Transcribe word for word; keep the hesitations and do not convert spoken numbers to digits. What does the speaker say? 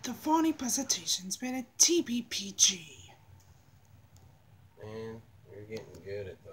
The following presentation's been a T B P G. Man, you're getting good at